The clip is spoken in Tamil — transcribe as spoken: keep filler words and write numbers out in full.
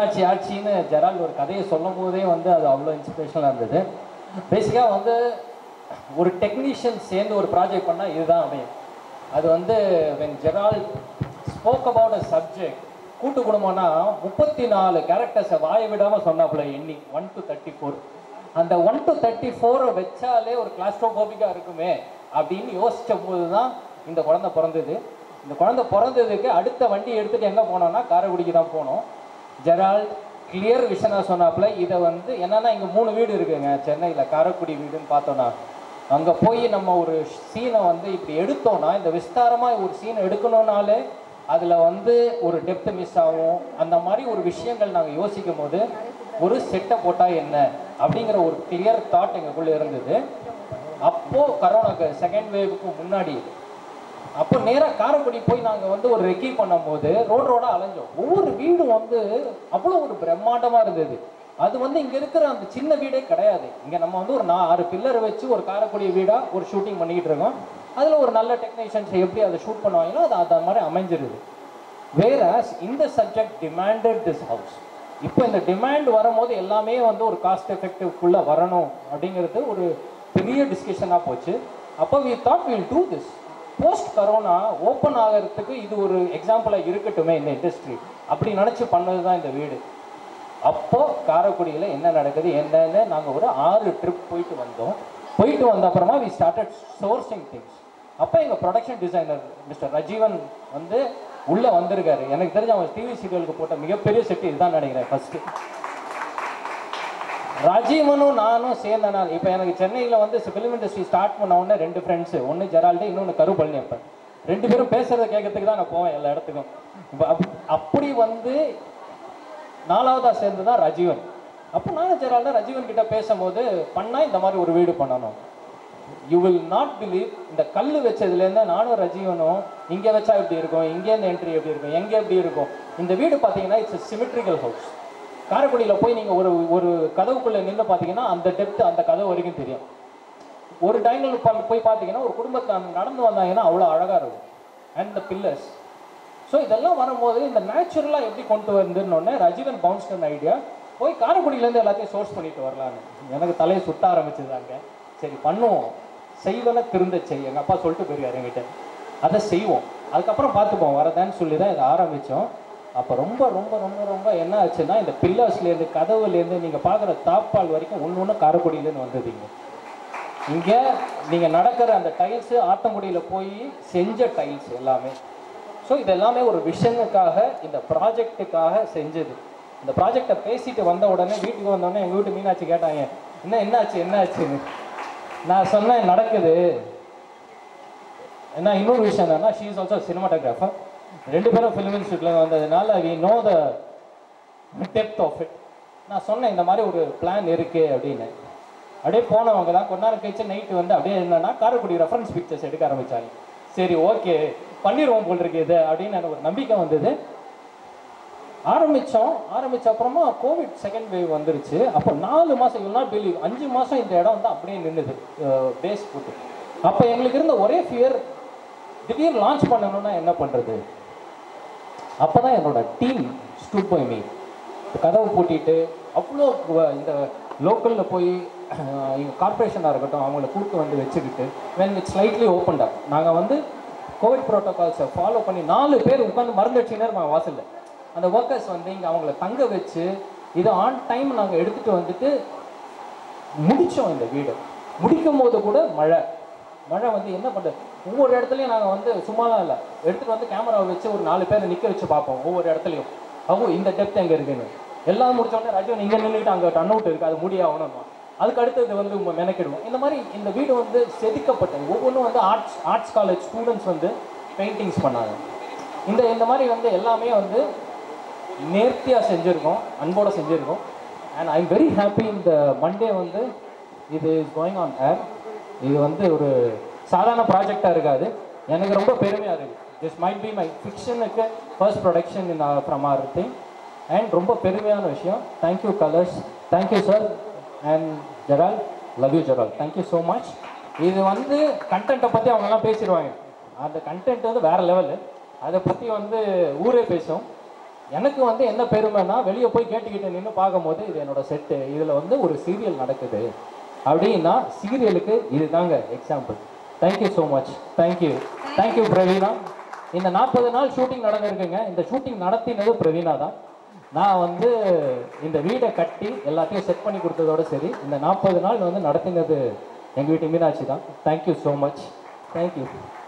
மீனாட்சி ஆட்சின்னு ஜெரால்ட் ஒரு கதையை சொல்லும் போதே வந்து அது அவ்வளோ இன்ஸ்பிரேஷனாக இருந்தது. பேசிக்காக வந்து ஒரு டெக்னீஷியன் சேர்ந்து ஒரு ப்ராஜெக்ட் பண்ணால் இதுதான் அமையும். அது வந்து when Gerald spoke about a subject, கூட்டு குடும்பம்னா முப்பத்தி நாலு கேரக்டர்ஸை வாய விடாமல் சொன்னாப்புல எண்ணி ஒன் டு தேர்ட்டி ஃபோர் அந்த ஒன் டு தேர்ட்டி ஃபோரை வச்சாலே ஒரு கிளாஸ்ட்ரோபோபிக்காக இருக்குமே அப்படின்னு யோசித்த போது தான் இந்த குழந்தை பிறந்தது. இந்த குழந்தை பிறந்ததுக்கு அடுத்த வண்டி எடுத்துகிட்டு எங்கே போனோம்னா காரைக்குடிக்கு தான் போனோம். ஜெரால்ட் கிளியர் விஷனாக சொன்னாப்புல இதை வந்து என்னன்னா இங்கே மூணு வீடு இருக்குங்க சென்னையில், காரைக்குடி வீடுன்னு பார்த்தோன்னா அங்கே போய் நம்ம ஒரு சீனை வந்து இப்படி எடுத்தோன்னா, இந்த விஸ்தாரமாக ஒரு சீனை எடுக்கணுன்னாலே அதில் வந்து ஒரு டெப்த் மிஸ் ஆகும். அந்த மாதிரி ஒரு விஷயங்கள் நாங்கள் யோசிக்கும் போது ஒரு செட்டை போட்டால் என்ன அப்படிங்கிற ஒரு கிளியர் தாட் எங்களுக்குள்ளே இருந்தது. அப்போது கரோனாக்கு செகண்ட் வேவுக்கு முன்னாடி அப்போ நேராக காரைக்குடி போய் நாங்கள் வந்து ஒரு ரெக்கி பண்ணும்போது ரோடு ரோடாக அலைஞ்சோம். ஒவ்வொரு வீடும் வந்து அவ்வளோ ஒரு பிரம்மாண்டமாக இருந்தது. அது வந்து இங்கே இருக்கிற அந்த சின்ன வீடே கிடையாது. இங்கே நம்ம வந்து ஒரு நான் ஆறு பில்லரை வச்சு ஒரு காரைக்குடி வீடாக ஒரு ஷூட்டிங் பண்ணிக்கிட்டு இருக்கோம். அதில் ஒரு நல்ல டெக்னீஷியன்ஸ் எப்படி அதை ஷூட் பண்ணுவாங்களோ அது அந்த மாதிரி அமைஞ்சிருது. வேறாஸ் இந்த சப்ஜெக்ட் டிமாண்டட் திஸ் ஹவுஸ். இப்போ இந்த டிமாண்ட் வரும்போது எல்லாமே வந்து ஒரு காஸ்ட் எஃபெக்டிவ்க்குள்ளே வரணும் அப்படிங்கிறது ஒரு பெரிய டிஸ்கஷனாக போச்சு. அப்போ we thought will do this. Post corona open ஆகிறதுக்கு இது ஒரு எக்ஸாம்பிளாக இருக்கட்டுமே இந்த இண்டஸ்ட்ரி அப்படி நினச்சி பண்ணது தான் இந்த வீடு. அப்போது காரைக்குடியில் என்ன நடக்குது என்னன்னு நாங்கள் ஒரு ஆறு ட்ரிப் போயிட்டு வந்தோம். போயிட்டு வந்த அப்புறமா வி ஸ்டார்டட் சோர்சிங் திங்ஸ். அப்போ எங்கள் ப்ரொடக்ஷன் டிசைனர் மிஸ்டர் ரஜீவன் வந்து உள்ளே வந்திருக்காரு. எனக்கு தெரிஞ்ச அவங்க டிவி சீரியலுக்கு போட்ட மிகப்பெரிய செட்டு இதுதான் நினைக்கிறேன் ஃபஸ்ட்டு. ரஜீவனும் நானும் சேர்ந்த நாள் இப்போ எனக்கு சென்னையில் வந்து ஃபிலிம் இண்டஸ்ட்ரி ஸ்டார்ட் பண்ண உடனே ரெண்டு ஃப்ரெண்ட்ஸு, ஒன்று ஜெரால்டு, இன்னொன்று கருப்பழனி. அப்போ ரெண்டு பேரும் பேசுகிறத கேட்கறதுக்கு தான் நான் போவேன் எல்லா இடத்துக்கும். இப்போ அப் அப்படி வந்து நாலாவதாக சேர்ந்து தான் ரஜீவன். அப்போ நானும் ஜெரால்டு ரஜீவன் கிட்ட பேசும்போது பண்ணால் இந்த மாதிரி ஒரு வீடு பண்ணணும். யூ வில் நாட் பிலீவ், இந்த கல் வச்சதுலேருந்து நானும் ரஜீவனும் இங்கே வச்சா எப்படி இருக்கும், இங்கேருந்து என்ட்ரி எப்படி இருக்கும், எங்கே எப்படி இருக்கும். இந்த வீடு பார்த்தீங்கன்னா இட்ஸ் சிமெட்ரிக்கல் ஹவுஸ். காரைக்குடியில் போய் நீங்கள் ஒரு ஒரு கதவுக்குள்ளே நின்று பார்த்தீங்கன்னா அந்த டெப்த் அந்த கதவு வரைக்கும் தெரியும். ஒரு டைனில் போய் பார்த்தீங்கன்னா ஒரு குடும்பத்தை நடந்து வந்தாங்கன்னா அவ்வளோ அழகாக இருக்கும். And the pillars. ஸோ இதெல்லாம் வரும்போது இந்த நேச்சுரலாக எப்படி கொண்டு வந்துன்னொன்னே ரஜீவன் பவுன்ஸ் பண்ண ஐடியா போய் காரைக்குடியிலேருந்து எல்லாத்தையும் சோர்ஸ் பண்ணிட்டு வரலான்னு எனக்கு தலையை சுட்ட ஆரம்பிச்சதாங்க. சரி பண்ணுவோம், செய்வன திருந்த செய், எங்கள் அப்பா சொல்லிட்டு போயிருக்காரு என்கிட்ட, அதை செய்வோம், அதுக்கப்புறம் பார்த்துப்போம் வரதான்னு சொல்லி தான் இதை ஆரம்பித்தோம். அப்போ ரொம்ப ரொம்ப ரொம்ப ரொம்ப என்ன ஆச்சுன்னா இந்த பில்லர்ஸ்லேருந்து கதவுலேருந்து நீங்கள் பார்க்குற தாப்பால் வரைக்கும் ஒன்று ஒன்று காரைக்குடியிலேருந்து வந்ததுங்க. இங்கே நீங்கள் நடக்கிற அந்த டைல்ஸு ஆத்தங்குடியில் போய் செஞ்ச டைல்ஸ் எல்லாமே. ஸோ இது எல்லாமே ஒரு விஷனுக்காக இந்த ப்ராஜெக்டுக்காக செஞ்சது. இந்த ப்ராஜெக்டை பேசிட்டு வந்த உடனே வீட்டுக்கு வந்தோடனே எங்கள் வீட்டு மீனாட்சி கேட்டாங்க என்ன என்னாச்சு என்னாச்சுன்னு. நான் சொன்னேன் நடக்குது. ஏன்னா இன்னொரு விஷயம் என்னன்னா ஷீ இஸ் ஆல்சோ சினிமாட்டோகிராஃபர். ரெண்டு பேரும் ஃபிலிம் இன்ஸ்டியூட்டில் வந்ததுனால we know the depth of it. நான் சொன்னேன் இந்த மாதிரி ஒரு பிளான் இருக்குது அப்படின்னு. அப்படியே போனவங்க தான் கொஞ்ச நேரம் கழிச்சு நைட்டு வந்து அப்படியே என்னன்னா காரைக்குடி ரெஃபரன்ஸ் பிக்சர்ஸ் எடுக்க ஆரம்பித்தாங்க. சரி ஓகே பண்ணிடுவோம் போல் இருக்கு இது அப்படின்னு எனக்கு ஒரு நம்பிக்கை வந்தது. ஆரம்பித்தோம். ஆரம்பித்த அப்புறமா கோவிட் செகண்ட் வேவ் வந்துருச்சு. அப்போ நாலு மாதம் யூ நாட் பிலீவ் அஞ்சு மாதம் இந்த இடம் வந்து அப்படியே நின்றுது பேஸ் போட்டு. அப்போ எங்களுக்கு இருந்த ஒரே ஃபியர் திடீர்னு லான்ச் பண்ணணும்னா என்ன பண்ணுறது. அப்போ தான் என்னோட டீம் ஸ்டூட் பை மீ. கதவு பூட்டிட்டு அவ்வளோ இந்த லோக்கலில் போய் எங்கள் கார்பரேஷனாக இருக்கட்டும் அவங்கள கூப்பிட்டு வந்து வச்சுக்கிட்டு வென் இட்ஸ் ஸ்லைட்லி ஓப்பன்டா நாங்கள் வந்து கோவிட் ப்ரோட்டோகால்ஸை ஃபாலோ பண்ணி நாலு பேர் உட்காந்து மருந்து வச்சுக்கினே இருப்பாங்க வாசலில். அந்த ஒர்க்கர்ஸ் வந்து இங்கே அவங்கள தங்க வச்சு இது ஆன் டைம் நாங்கள் எடுத்துகிட்டு வந்துட்டு முடித்தோம். இந்த வீடு முடிக்கும் போது கூட மழை மழை வந்து என்ன பண்ணுறது, ஒவ்வொரு இடத்துலையும் நாங்கள் வந்து சும்மாலாம் இல்லை எடுத்துகிட்டு வந்து கேமராவை வச்சு ஒரு நாலு பேரை நிற்க வச்சு பார்ப்போம் ஒவ்வொரு இடத்துலையும். அவங்க இந்த டெப்த் எங்கே இருக்குன்னு எல்லாம் முடிச்சோடனே ராஜீவ் இங்கே நின்றுட்டு அங்கே டர்ன் அவுட் இருக்குது அது முடியாகணும். அதுக்கு அடுத்தது வந்து மெனக்கிடுவோம். இந்த மாதிரி இந்த வீடு வந்து செதுக்கப்பட்டது. ஒவ்வொன்றும் வந்து ஆர்ட்ஸ் ஆர்ட்ஸ் காலேஜ் ஸ்டூடெண்ட்ஸ் வந்து பெயிண்டிங்ஸ் பண்ணாங்க. இந்த இந்த மாதிரி வந்து எல்லாமே வந்து நேர்த்தியாக செஞ்சுருக்கோம், அன்போடு செஞ்சுருக்கோம். And I am very happy. இந்த மண்டே வந்து இது இஸ் கோயிங் ஆன் ஏர். இது வந்து ஒரு சாதாரண ப்ராஜெக்டாக இருக்காது. எனக்கு ரொம்ப பெருமையாக இருக்குது. திஸ் மைட் பி மை ஃபிக்ஷனுக்கு first production in from our thing. And ரொம்ப பெருமையான விஷயம். Thank you colours, thank you sir. And Gerald, love you Gerald, thank you so much. இது வந்து கண்டென்ட்டை பற்றி அவங்கெல்லாம் பேசிடுவாங்க. அந்த கண்டென்ட் வந்து வேறு லெவலு. அதை பற்றி வந்து ஊரே பேசும். எனக்கு வந்து என்ன பெருமைன்னா வெளியே போய் கேட்டுக்கிட்டு நின்று பார்க்கும்போது இது என்னோட செட்டு, இதில் வந்து ஒரு சீரியல் நடக்குது அப்படின்னா சீரியலுக்கு இது தாங்க example. Thank you so much. Thank you thank you Praveena. இந்த நாற்பது நாள் ஷூட்டிங் நடந்திருக்குங்க. இந்த ஷூட்டிங் நடத்தினது பிரவீனா தான். நான் வந்து இந்த வீடை கட்டி எல்லாத்தையும் செட் பண்ணி கொடுத்ததோடு சரி, இந்த நாற்பது நாள் வந்து நடத்தினது எங்கள் வீட்டு மீனாட்சி தான். Thank you so much. தேங்க்யூ.